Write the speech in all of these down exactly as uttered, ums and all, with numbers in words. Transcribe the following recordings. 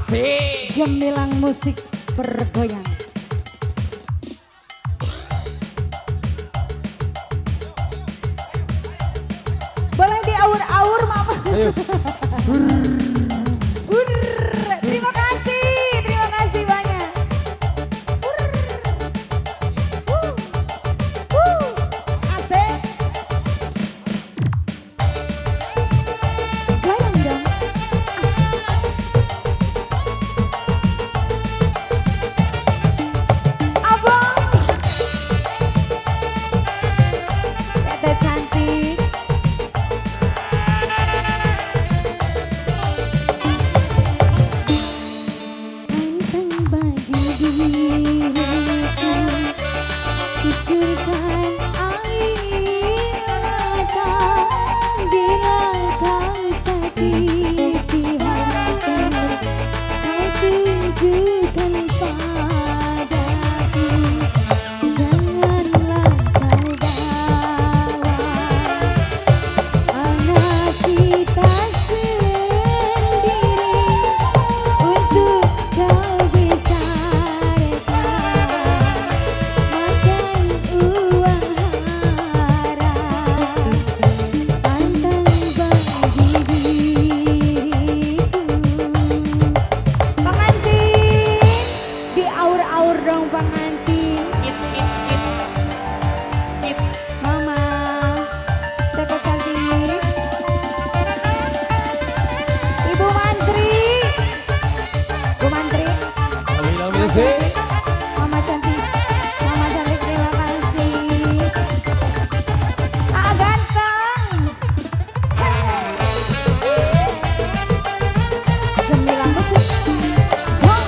Asik. Gemilang musik bergoyang. Boleh diaur-aur mama. Ayo. Urr, terima kasih, terima kasih banyak. Urr. Uh, uh, asik. Goyang dong. Abang. Tete cantik. Anteng bagi diriku, kucurkan air mata bila kau sakiti hatiku, kau tunjukkan padaku, janganlah kau bawa anak kita sendiri untuk kau besarkan, makan uang haram, anteng bagi diriku. Pengantin, diaur-aur dong pengantin. It it it. It. Mama, Tete cantik. Ibu Mantri, Bu Mantri. Amin amin sih. Mama cantik, Mama cantik, terima kasih. Ah ganteng. Gemilang musik. Wow.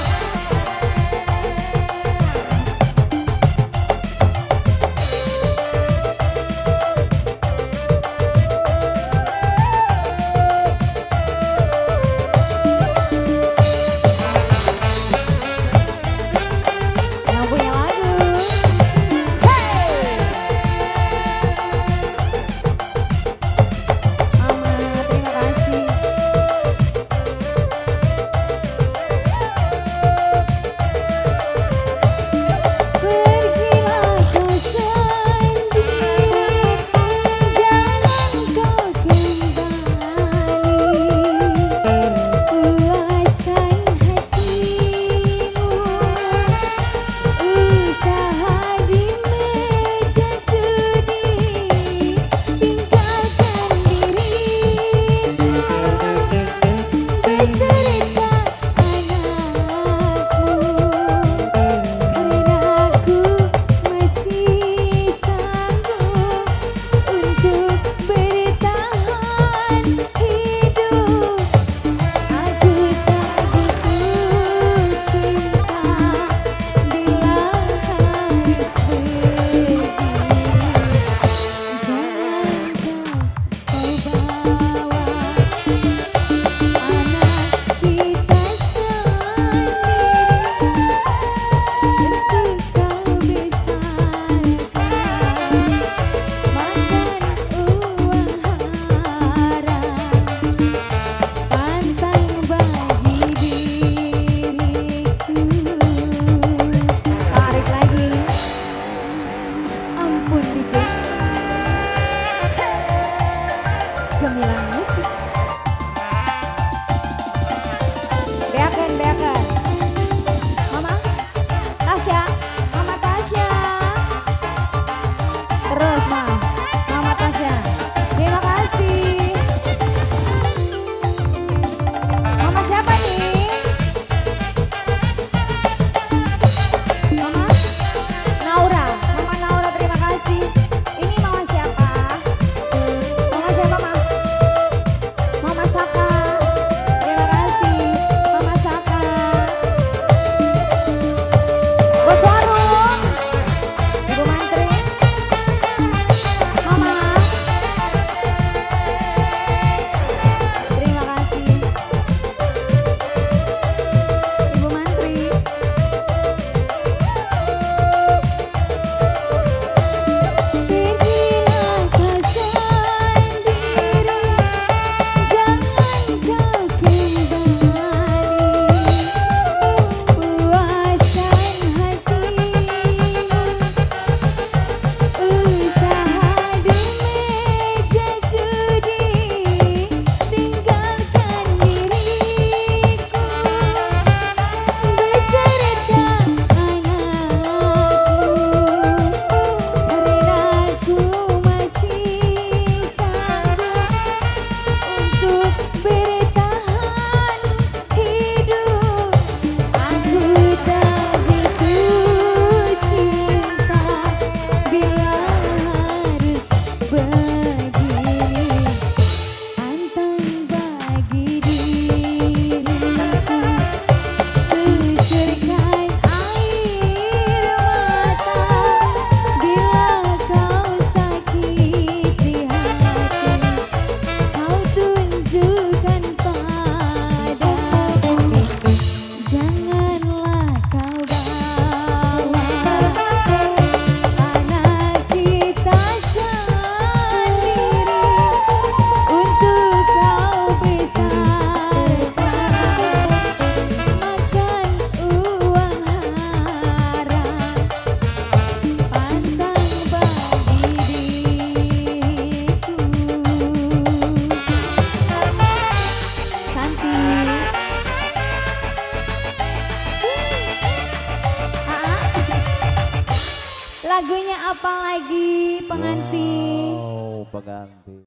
bertahan hidup. Aku tak butuh cinta bila harus begini. Anteng bagi diriku cucurkan air mata bila kau sakiti hati. Kau tunjukkan padaku, janganlah kau bawa anak kita sendiri untuk kau besarkan. Makan uang haram, pantang bagi diriku. Santi. Ah. Lagunya apa lagi pengantin? Wow, pengantin.